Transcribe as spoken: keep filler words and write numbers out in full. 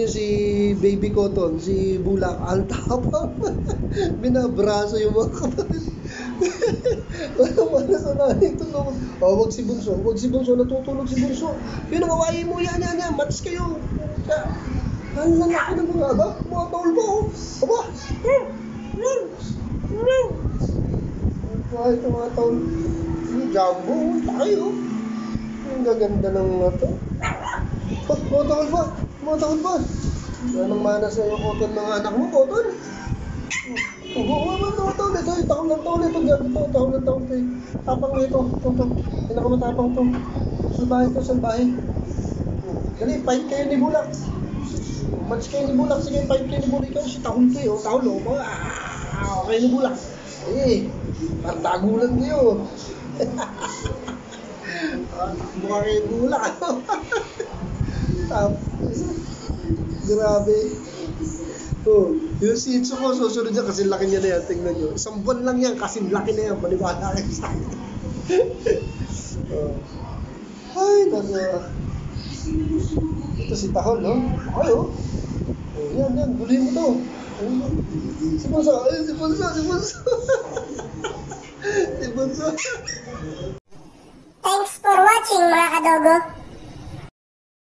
niyo si Baby Cotton, si Bulak, ang tapang. Binabraso yung mga kapatid. Wala sa naning tulog. Oh, wag si Bunso, wag si Bunso, natutulog si Bunso. Yun ang awayin mo, yan, yan, yan, match kayo. Ang lalaki ng mga aba, mga taol ba, oh. Aba, kahit ang mga taol, yung jumbo, tayo. Ang gaganda ng mga to. Oh, mga taol ba, mga taol ba. Anong mana sa iyo, Cotton, mga anak mo, Cotton? Oo, oo, mga taon ito, taon ng taon ito, ito, taon ng taon ito, tapang na ito, ito, ito, pinakamatapang ito, salbahe ito, salbahe. Dali, fight kayo ni Bulak, match kayo ni Bulak, sige, fight kayo ni Bulak, ikaw si Tahol kayo, Tahol, o, ah, okay ni Bulak, eh, parang tagulan kayo, takbo ka kayo ni Bulak, tapos, grabe. Oh, yung Shih Tzu ko, susunod niya kasi laki niya na yan. Tingnan nyo. Isang buwan lang yan kasi laki na yan. Paniwala kayo sa akin. Oh. Ay, nasa. Ito si Tahol, no? Ay, oh. Oh, yan, yan. Gulin mo to. Si Bunso. Ay, si Bunso, si Bunso. Si Bunso. Thanks for watching, mga kadogo.